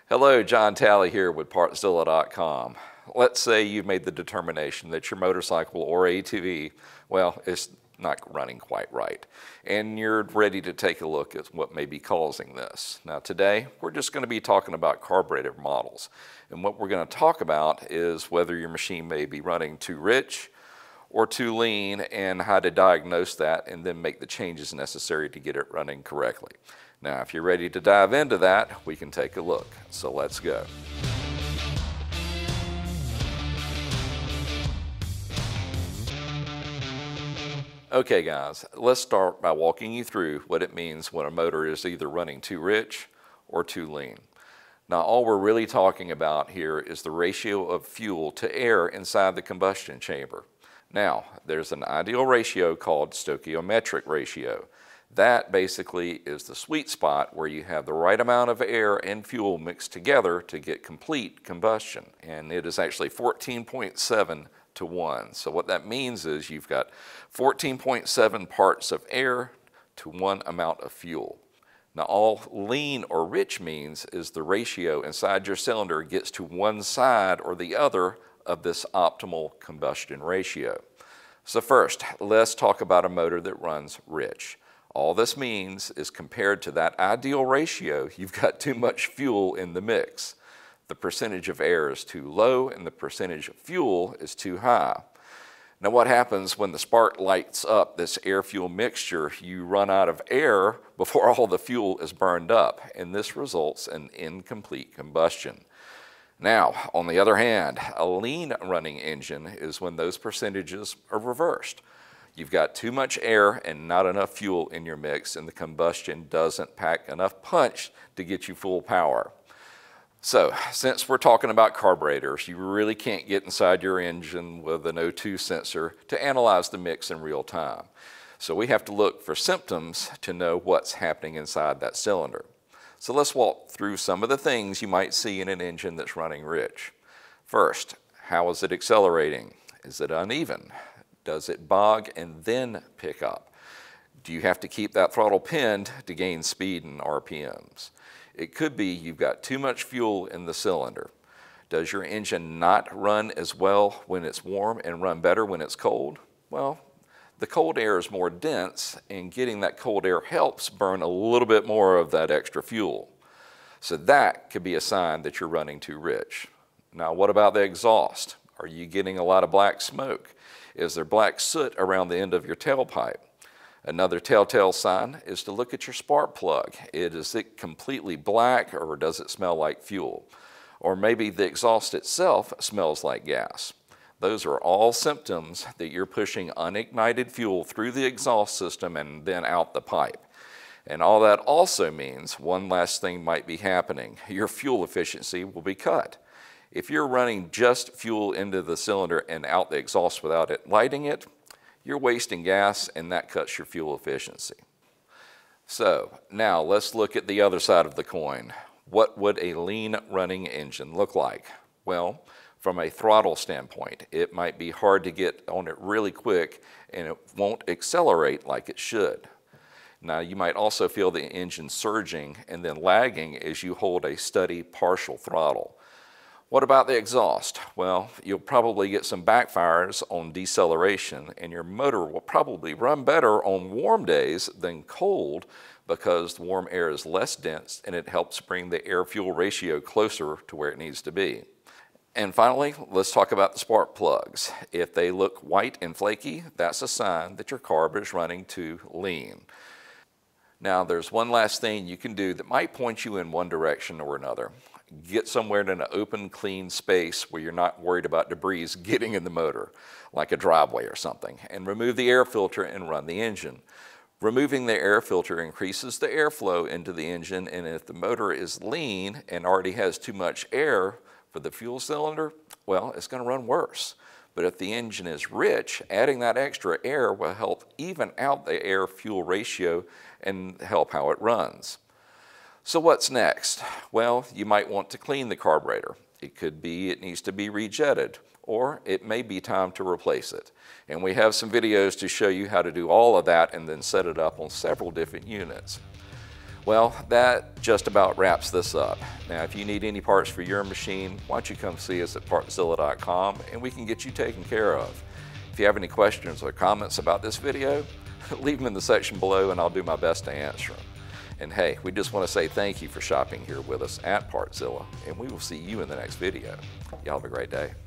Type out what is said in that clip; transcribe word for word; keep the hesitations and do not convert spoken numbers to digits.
Hello, John Talley here with Partzilla dot com. Let's say you've made the determination that your motorcycle or A T V, well, it's not running quite right, and you're ready to take a look at what may be causing this. Now today, we're just going to be talking about carbureted models, and what we're going to talk about is whether your machine may be running too rich or too lean, and how to diagnose that and then make the changes necessary to get it running correctly. Now, if you're ready to dive into that, we can take a look. So let's go. Okay guys, let's start by walking you through what it means when a motor is either running too rich or too lean. Now, all we're really talking about here is the ratio of fuel to air inside the combustion chamber. Now, there's an ideal ratio called stoichiometric ratio. That basically is the sweet spot where you have the right amount of air and fuel mixed together to get complete combustion. And it is actually fourteen point seven to one. So what that means is you've got fourteen point seven parts of air to one amount of fuel. Now, all lean or rich means is the ratio inside your cylinder gets to one side or the other of this optimal combustion ratio. So first, let's talk about a motor that runs rich. All this means is compared to that ideal ratio, you've got too much fuel in the mix. The percentage of air is too low and the percentage of fuel is too high. Now, what happens when the spark lights up this air-fuel mixture? You run out of air before all the fuel is burned up, and this results in incomplete combustion. Now, on the other hand, a lean running engine is when those percentages are reversed. You've got too much air and not enough fuel in your mix, and the combustion doesn't pack enough punch to get you full power. So, since we're talking about carburetors, you really can't get inside your engine with an O two sensor to analyze the mix in real time. So we have to look for symptoms to know what's happening inside that cylinder. So let's walk through some of the things you might see in an engine that's running rich. First, how is it accelerating? Is it uneven? Does it bog and then pick up? Do you have to keep that throttle pinned to gain speed and R P Ms? It could be you've got too much fuel in the cylinder. Does your engine not run as well when it's warm and run better when it's cold? Well, the cold air is more dense, and getting that cold air helps burn a little bit more of that extra fuel. So that could be a sign that you're running too rich. Now, what about the exhaust? Are you getting a lot of black smoke? Is there black soot around the end of your tailpipe? Another telltale sign is to look at your spark plug. Is it completely black, or does it smell like fuel? Or maybe the exhaust itself smells like gas. Those are all symptoms that you're pushing unignited fuel through the exhaust system and then out the pipe. And all that also means one last thing might be happening. Your fuel efficiency will be cut. If you're running just fuel into the cylinder and out the exhaust without it lighting it, you're wasting gas, and that cuts your fuel efficiency. So now let's look at the other side of the coin. What would a lean running engine look like? Well, from a throttle standpoint, it might be hard to get on it really quick, and it won't accelerate like it should. Now, you might also feel the engine surging and then lagging as you hold a steady partial throttle. What about the exhaust? Well, you'll probably get some backfires on deceleration, and your motor will probably run better on warm days than cold because the warm air is less dense and it helps bring the air-fuel ratio closer to where it needs to be. And finally, let's talk about the spark plugs. If they look white and flaky, that's a sign that your carb is running too lean. Now, there's one last thing you can do that might point you in one direction or another. Get somewhere in an open, clean space where you're not worried about debris getting in the motor, like a driveway or something, and remove the air filter and run the engine. Removing the air filter increases the airflow into the engine, and if the motor is lean and already has too much air for the fuel cylinder, well, it's going to run worse. But if the engine is rich, adding that extra air will help even out the air-fuel ratio and help how it runs. So what's next? Well, you might want to clean the carburetor. It could be it needs to be rejetted, or it may be time to replace it. And we have some videos to show you how to do all of that and then set it up on several different units. Well, that just about wraps this up. Now, if you need any parts for your machine, why don't you come see us at partzilla dot com and we can get you taken care of. If you have any questions or comments about this video, leave them in the section below and I'll do my best to answer them. And hey, we just want to say thank you for shopping here with us at Partzilla, and we will see you in the next video. Y'all have a great day.